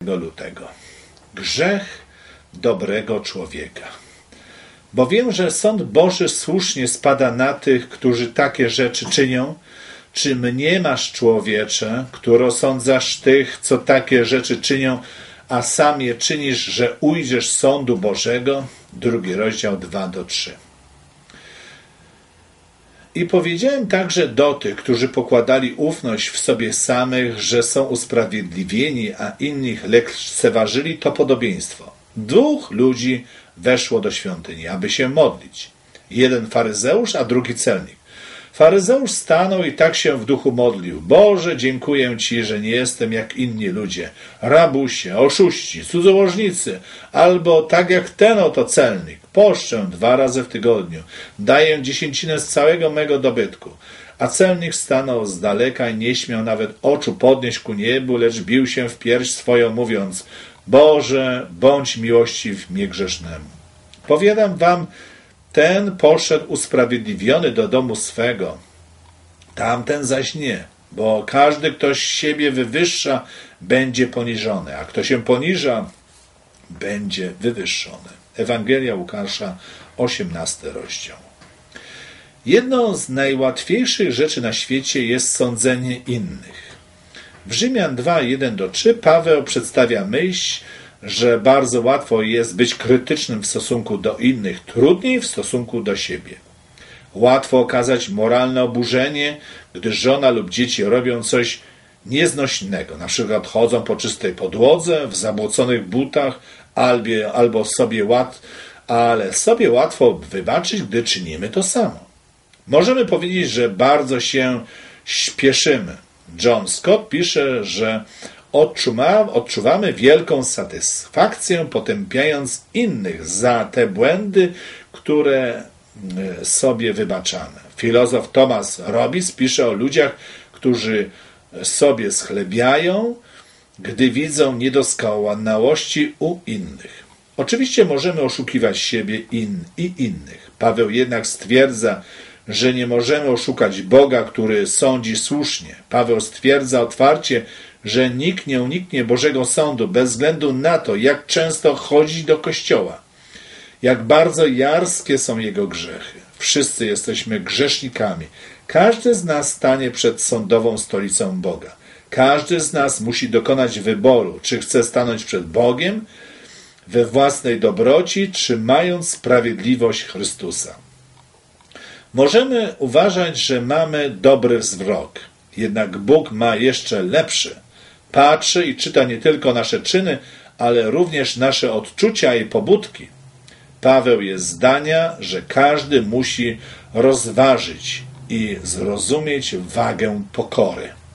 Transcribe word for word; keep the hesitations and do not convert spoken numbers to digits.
lutego. Grzech dobrego człowieka. Bo wiem, że sąd Boży słusznie spada na tych, którzy takie rzeczy czynią. Czy mniemasz, człowiecze, który osądzasz tych, co takie rzeczy czynią, a sam je czynisz, że ujdziesz sądu Bożego? Drugi rozdział dwa do trzech. I powiedziałem także do tych, którzy pokładali ufność w sobie samych, że są usprawiedliwieni, a innych lekceważyli to podobieństwo. Dwóch ludzi weszło do świątyni, aby się modlić. Jeden faryzeusz, a drugi celnik. Faryzeusz stanął i tak się w duchu modlił. Boże, dziękuję Ci, że nie jestem jak inni ludzie, rabusie, oszuści, cudzołożnicy, albo tak jak ten oto celnik. Poszczę dwa razy w tygodniu, daję dziesięcinę z całego mego dobytku. A celnik stanął z daleka i nie śmiał nawet oczu podnieść ku niebu, lecz bił się w pierś swoją, mówiąc: Boże, bądź miłościw mnie grzesznemu. Powiadam wam, ten poszedł usprawiedliwiony do domu swego, tamten zaś nie, bo każdy, kto siebie wywyższa, będzie poniżony, a kto się poniża, będzie wywyższony. Ewangelia Łukasza, osiemnasty rozdział. Jedną z najłatwiejszych rzeczy na świecie jest sądzenie innych. W Rzymian dwa, jeden do trzech Paweł przedstawia myśl, że bardzo łatwo jest być krytycznym w stosunku do innych, trudniej w stosunku do siebie. Łatwo okazać moralne oburzenie, gdy żona lub dzieci robią coś nieznośnego, na przykład chodzą po czystej podłodze, w zabłoconych butach, albo, albo sobie łat, ale sobie łatwo wybaczyć, gdy czynimy to samo. Możemy powiedzieć, że bardzo się śpieszymy. John Scott pisze, że odczuwamy wielką satysfakcję, potępiając innych za te błędy, które sobie wybaczamy. Filozof Thomas Robis pisze o ludziach, którzy sobie schlebiają, gdy widzą niedoskonałości u innych. Oczywiście możemy oszukiwać siebie in i innych. Paweł jednak stwierdza, że nie możemy oszukać Boga, który sądzi słusznie. Paweł stwierdza otwarcie, że nikt nie uniknie Bożego sądu bez względu na to, jak często chodzi do kościoła, jak bardzo jarskie są jego grzechy. Wszyscy jesteśmy grzesznikami. Każdy z nas stanie przed sądową stolicą Boga. Każdy z nas musi dokonać wyboru, czy chce stanąć przed Bogiem we własnej dobroci, czy mając sprawiedliwość Chrystusa. Możemy uważać, że mamy dobry wzrok, jednak Bóg ma jeszcze lepszy. Patrzy i czyta nie tylko nasze czyny, ale również nasze odczucia i pobudki. Paweł jest zdania, że każdy musi rozważyć i zrozumieć wagę pokory.